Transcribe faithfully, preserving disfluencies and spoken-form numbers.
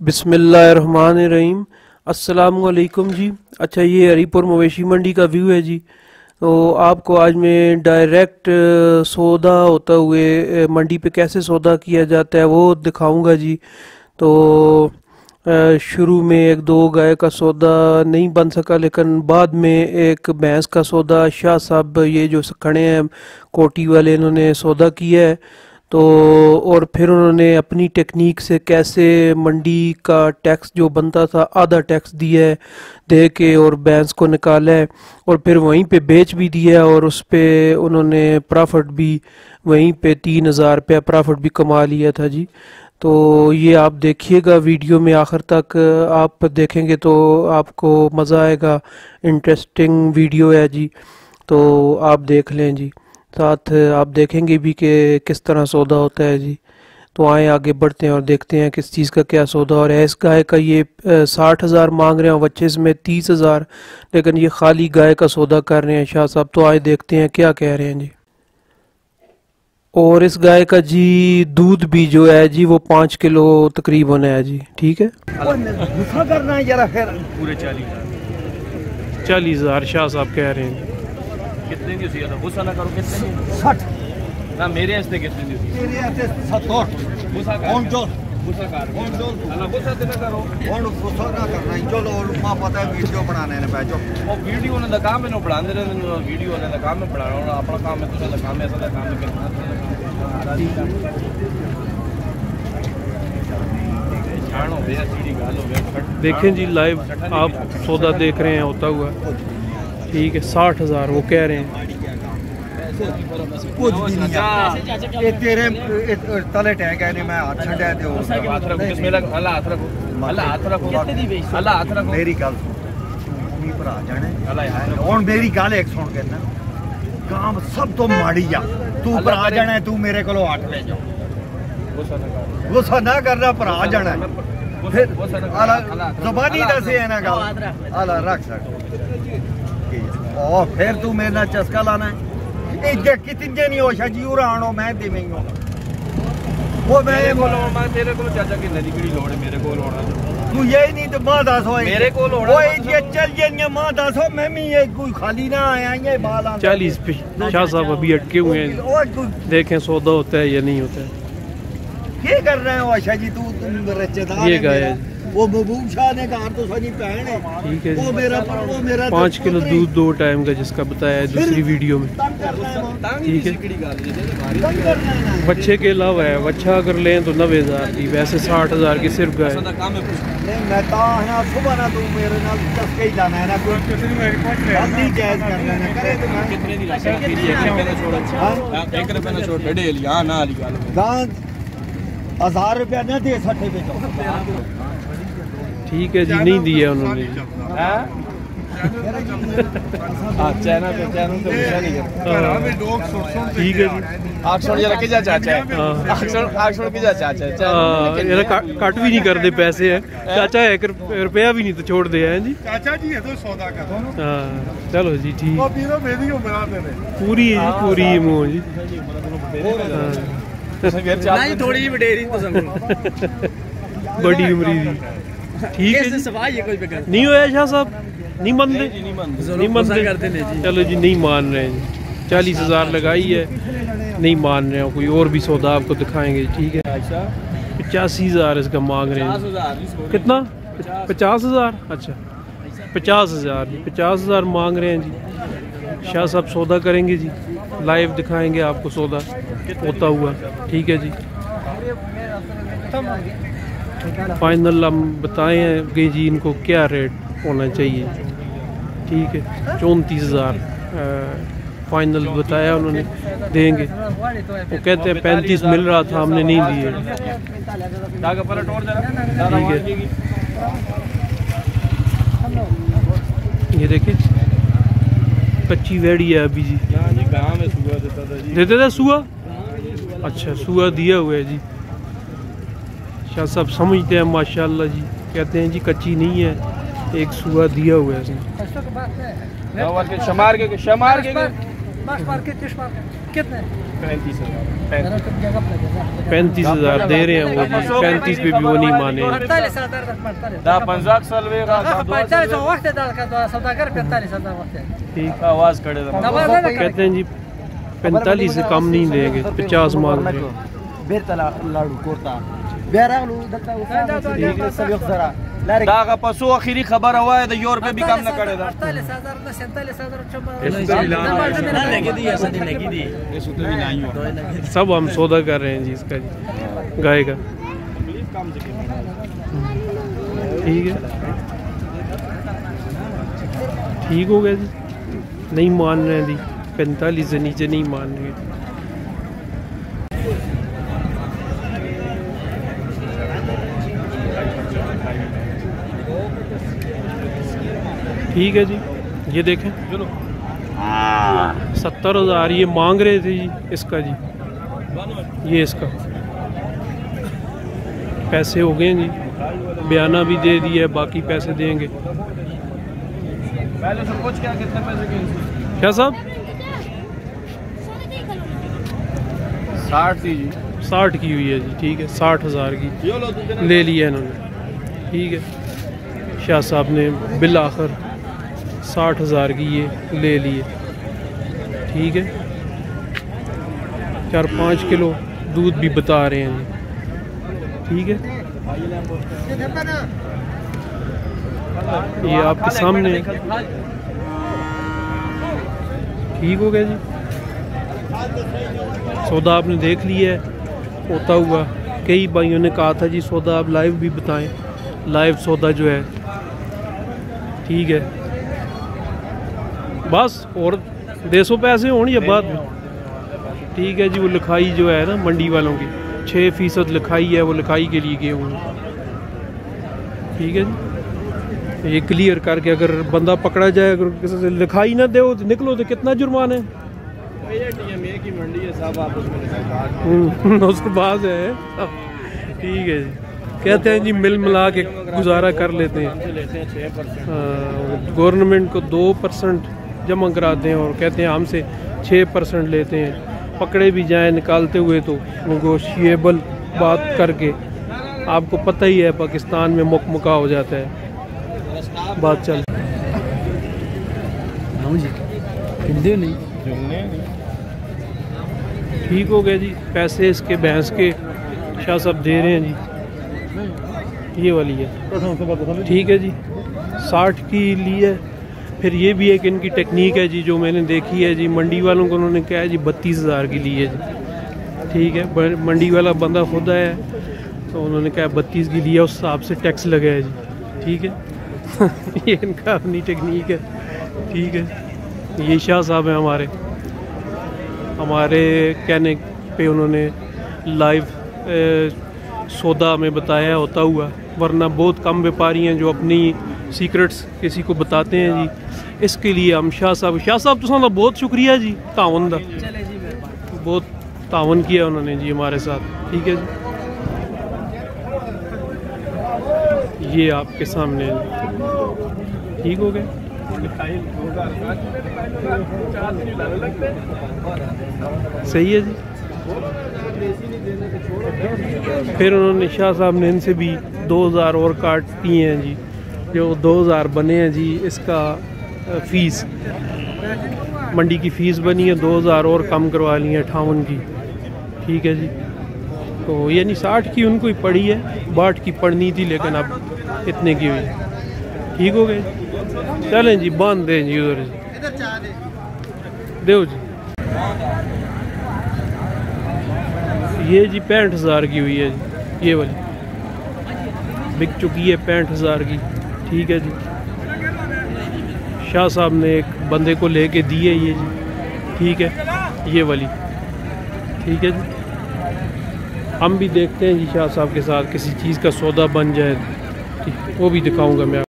बिस्मिल्लाहिर्रहमानिर्रहीम। अस्सलामुअलैकुम जी। अच्छा, ये हरीपुर मवेशी मंडी का व्यू है जी। तो आपको आज मैं डायरेक्ट सौदा होता हुए मंडी पे कैसे सौदा किया जाता है वो दिखाऊंगा जी। तो शुरू में एक दो गाय का सौदा नहीं बन सका, लेकिन बाद में एक भैंस का सौदा शाह साहब ये जो खड़े हैं कोटी वाले, इन्होंने सौदा किया है। तो और फिर उन्होंने अपनी टेक्निक से कैसे मंडी का टैक्स जो बनता था आधा टैक्स दिया है दे के और भैंस को निकाला है और फिर वहीं पे बेच भी दिया और उस पे उन्होंने प्रॉफिट भी वहीं पे तीन हज़ार रुपया प्रॉफिट भी कमा लिया था जी। तो ये आप देखिएगा वीडियो में आखिर तक, आप देखेंगे तो आपको मज़ा आएगा। इंटरेस्टिंग वीडियो है जी, तो आप देख लें जी। साथ आप देखेंगे भी कि किस तरह सौदा होता है जी। तो आए आगे बढ़ते हैं और देखते हैं किस चीज़ का क्या सौदा हो रहा है। इस गाय का ये साठ हज़ार मांग रहे हैं, बच्चे इसमें तीस हज़ार, लेकिन ये खाली गाय का सौदा कर रहे हैं शाह साहब। तो आए देखते हैं क्या कह रहे हैं जी। और इस गाय का जी दूध भी जो है जी वो पाँच किलो तकरीबन है जी। ठीक है, करना है जरा फिर पूरे चालीस हज़ार चालीस हज़ार शाह साहब कह रहे हैं। कितने की सी गुस्सा ना करो, कितने साठ ना मेरे हस्ते कितने दी मेरे हस्ते सत्तर गुस्सा कर कौन जो गुस्सा कर कौन जो ना गुस्सा ना करो कौन गुस्सा ना करना चलो। और मां पता है वीडियो बनाने ने बैठो और वीडियो ने दा काम है बढ़ाते रहे, वीडियो ने दा काम है बढ़ाना, अपना काम है तुझे दा काम है, ऐसा दा काम है करना। देखें जी लाइव आप सौदा देख रहे हैं होता हुआ। ठीक है, साठ हज़ार वो कह रहे हैं। कुछ भी नहीं, ये तेरे तले टैग है, मैं हाथ छड़ा दे अल्लाह हाथ रखो, अल्लाह हाथ रखो, अल्लाह हाथ रखो। मेरी गल सुन भरा जाने हुन, मेरी गल एक सुन के ना, काम सब तो माड़ी आ, तू भरा जाना, तू मेरे कोलों हट ले जा, गुस्सा ना करना, भरा जाना फिर जबानी दसे है ना गल अल्लाह रख सक और फिर तू मेरे नाल चस्का लाना है। कितने नहीं होशा जी उड़ानो मैं देवे वो मैं मैं तेरे को चाचा कि नदी की लोड़ है मेरे को होना तू यही नहीं तो मां दस हो मेरे को होना ये चल ये मां दस हो मैं भी ये कोई खाली ना आया ये बाल चालीस पे शाह साहब अभी अटके हुए हैं। देखें सौदा होता है या नहीं होता है। क्या कर रहे हो आशा जी? तू तुम रिश्तेदार ये गाय वो महबूब शाह ने कहा तो सनी पहन है। ठीक है, वो मेरा वो मेरा पाँच किलो दूध दो टाइम का जिसका बताया है दूसरी वीडियो में। ठीक है, बच्चे के अलावा है, बच्चा अगर लें तो नब्बे हज़ार की, वैसे साठ हज़ार की सिर्फ गाय। सुबह ना तू मेरे नाल चस्के ही जाना है ना, कोई जायज करना ना करे तो कितने दी लाशा एक रुपए ना छोड़, एक रुपए ना छोड़ बड़े लिया ना वाली गल हजार रुपया न दे सठे बेचो। ठीक है जी, नहीं दिया उन्होंने। ठीक है जी, कट भी नहीं करते पैसे है चाचा, एक रुपया भी नहीं तो छोड़ दे हैं जी चाचा जी। तो सौदा कर हाँ चलो जी, ठीक पूरी है जी, पूरी है मुँह जी। थोड़ी बडेरी बड़ी उम्री दी। ठीक है जी, नहीं होया शाह साहब, नहीं मानते नहीं मानते चलो जी, नहीं मान रहे हैं। चालीस हज़ार लगाई है, नहीं मान रहे हो। कोई और भी सौदा आपको दिखाएंगे। ठीक है, पचासी हज़ार इसका मांग रहे हैं। कितना? पचास हज़ार अच्छा पचास हज़ार पचास हज़ार मांग रहे हैं जी। शाह साहब सौदा करेंगे जी, लाइव दिखाएंगे आपको सौदा होता हुआ। ठीक है जी, फाइनल हम बताएंगे जी इनको क्या रेट होना चाहिए। ठीक है, चौंतीस हज़ार फाइनल बताया उन्होंने, देंगे। वो कहते हैं पैंतीस मिल रहा था, हमने नहीं दिए। ठीक है, ये देखिए कच्ची वेड़ी है अभी जी। देते थे सुआ? अच्छा, सुआ दिया हुआ है जी। शाह साहब समझते हैं माशाल्लाह जी, कहते हैं जी कच्ची नहीं है, एक सुआ दिया हुआ है इसने। शमार के शमार के कितने पैंतीस हजार पैंतीस हजार दे रहे हैं वो जी, पैंतीस पे भी वो नहीं माने। ठीक आवाज खड़े कहते हैं जी पैंतालीस से कम नहीं देंगे, पचास मांग रहे हैं। दागा पसो आखिरी खबर हुआ है तो यूर पे भी काम न करेगा। सब हम सौदा कर रहे हैं जी इसका जी, गाय का। ठीक है, ठीक हो गया जी। नहीं मान रहे हैं जी, पैंतालीस से नीचे नहीं मान रहे। ठीक है जी, ये देखें सत्तर हजार ये मांग रहे थे जी इसका जी, ये इसका पैसे हो गए जी, बयाना भी दे दिया, बाकी पैसे देंगे। पहले सब कुछ क्या कितने पैसे के क्या साहब? साठ थी जी, साठ की हुई है जी। ठीक है, साठ हजार की ले लिया इन्होंने। ठीक है, शाह साहब ने बिल आखिर साठ हजार की ये ले लिए। ठीक है, चार पाँच किलो दूध भी बता रहे हैं जी। ठीक है, ये आपके सामने ठीक हो गया जी। सौदा आपने देख लिया है होता हुआ। कई भाइयों ने कहा था जी सौदा आप लाइव भी बताएं, लाइव सौदा जो है। ठीक है, बस और दो सौ पैसे होने या बाद में। ठीक है जी, वो लिखाई जो है ना मंडी वालों की छः फीसद लिखाई है, वो लिखाई के लिए गए हुए। ठीक है जी, ये क्लियर करके अगर बंदा पकड़ा जाए, अगर किसी से लिखाई ना दे तो निकलो तो कितना जुर्माना है? की मंडी है साहब, आप उसमें उसके बाद है। ठीक है जी, कहते हैं जी मिल मिला के गुजारा कर लेते हैं। गवर्नमेंट को दो परसेंट जमा कराते हैं और कहते हैं हमसे छः परसेंट लेते हैं। पकड़े भी जाएं निकालते हुए तो नेगोशिएबल बात करके, आपको पता ही है पाकिस्तान में मुकमुका हो जाता है बात। चल ठीक हो गया जी, पैसे इसके भैंस के शाह साहब दे रहे हैं जी, ये वाली है। ठीक है जी, साठ की लिए। फिर ये भी एक इनकी टेक्निक है जी जो मैंने देखी है जी, मंडी वालों को उन्होंने कहा है जी बत्तीस हज़ार की ली है जी। ठीक है, मंडी वाला बंदा खुद है तो उन्होंने कहा बत्तीस की लिया, उस हिसाब से टैक्स लगा है जी। ठीक है ये इनका अपनी टेक्निक है। ठीक है, ये शाह साहब हैं हमारे हमारे कहने पे उन्होंने लाइव सौदा में बताया होता हुआ, वरना बहुत कम व्यापारी हैं जो अपनी सीक्रेट्स किसी को बताते हैं जी। इसके लिए हम शाह साहब शाह साहब तो साला बहुत शुक्रिया जी, तावन दा बहुत तावन किया उन्होंने जी हमारे साथ। ठीक है जी, ये आपके सामने ठीक हो गए। सही है जी। फिर उन्होंने शाह साहब ने इनसे भी दो हज़ार और काट दिए हैं जी, जो दो हज़ार बने हैं जी। इसका फीस मंडी की फ़ीस बनी है, दो हज़ार और कम करवा ली है अठावन की। ठीक है जी, तो यानी साठ की उनको ही पड़ी है, बाट की पड़नी थी लेकिन अब इतने की हुई। ठीक हो गए, चलें जी बांध दें जी उधर दो जी। ये जी पैंठ हज़ार की हुई है जी, ये वाली बिक चुकी है पैंठ हज़ार की। ठीक है जी, शाह साहब ने एक बंदे को लेके दी है ये जी। ठीक है, ये वाली। ठीक है जी, हम भी देखते हैं जी शाह साहब के साथ किसी चीज़ का सौदा बन जाए, ठीक वो भी दिखाऊंगा मैं।